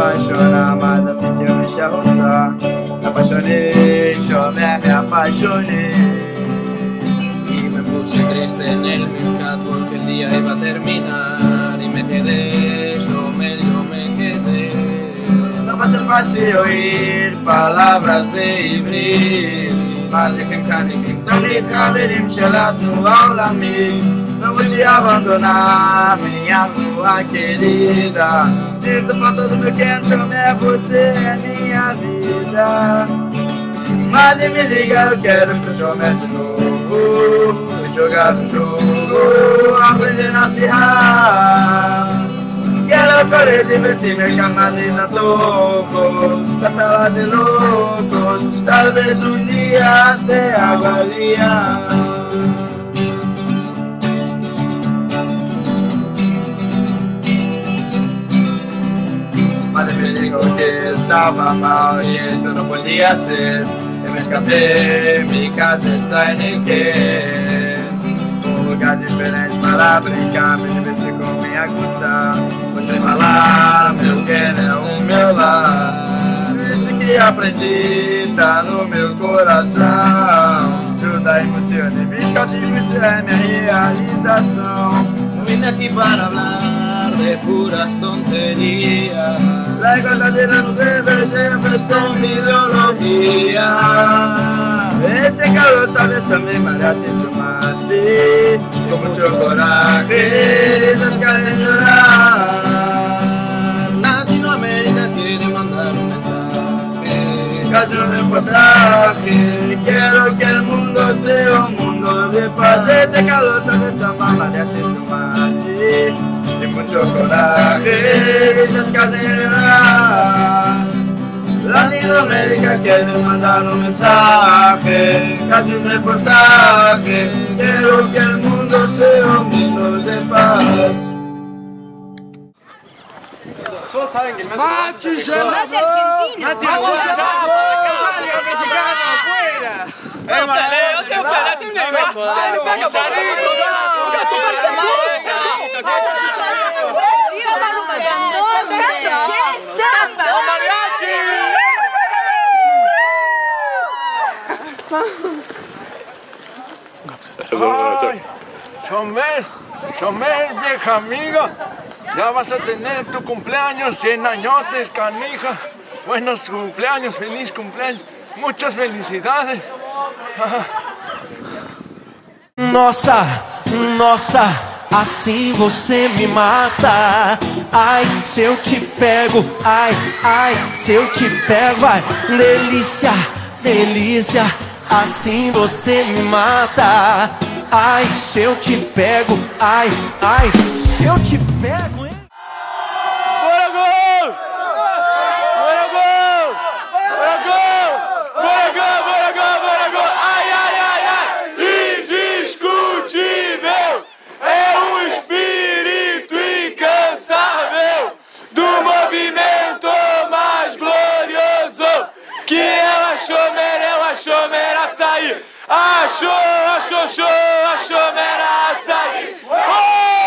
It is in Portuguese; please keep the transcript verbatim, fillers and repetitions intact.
apaixonar, mas assim que eu deixei roçar. Me apaixonei, chové, me apaixonei. Y me puse triste en el mercado porque el día iba a terminar. Y me quedé, yo medio me quedé. Não vai ser fácil ouvir palavras de híbrido, mas quem canta em mim, tá de cabelinho gelado no aulami. Não vou te abandonar, minha lua querida. Sinto falta do meu quente, é você, é minha vida. Mas me liga, eu quero que eu jogue de novo. Jogar no jogo, aprender a se errar. Quero correr, divertir-me, caminhar toco. Passar de loucos, talvez um dia se avalia. Mas me digo que estava mal e isso não podia ser. Eu me escapei, minha casa está em ninguém. Um lugar diferente para brincar, me divertir com minha guta. Vou te falar, meu quero é o meu lar. Esse que aprendi tá no meu coração. Tudo aí emociona e me cautivo, isso é minha realização. No vine aquí para hablar de puras tonterías. La igualdad de la mujer siempre con mi ideología. Ese calor sabe esa me mariachi tomate. Con mucho coraje nos hacen llorar. Latinoamérica quiere mandar un mensaje. Casi no me importa que quiero que el mundo sea un mundo de paz. Este calor sabe esa mariachi tomate. Y mucho coraje nos hacen llorar. Latinoamérica quiere mandar un mensaje, casi un reportaje. Quiero que el mundo sea un mundo de paz. Todos saben que el ¡Machi, Mati ya! ¡Mati argentino! ¡Mati argentino! ¡Mexicano afuera! ¡Eh, Leo, te ojalá te una Ay, Chomer, Chomer, vieja amiga, ya vas a tener tu cumpleaños, cien añotes, canija. Buenos cumpleaños, feliz cumpleaños, muchas felicidades. Nossa, nossa, assim você me mata. Ai, se eu te pego, ai, ai, se eu te pego, ai, delícia, delícia, assim você me mata. Ai, se eu te pego, ai, ai, se eu te pego, hein? ¡Bora gol! ¡Bora gol! ¡Bora gol! ¡Bora gol, bora gol, bora gol! ¡Ai, ai, ai, ai! Indiscutível! É um espírito incansável do movimento mais glorioso que é a Chomer, é a Chomer Açaí! Achou, achou, achou, a Chomer Açaí! Oh!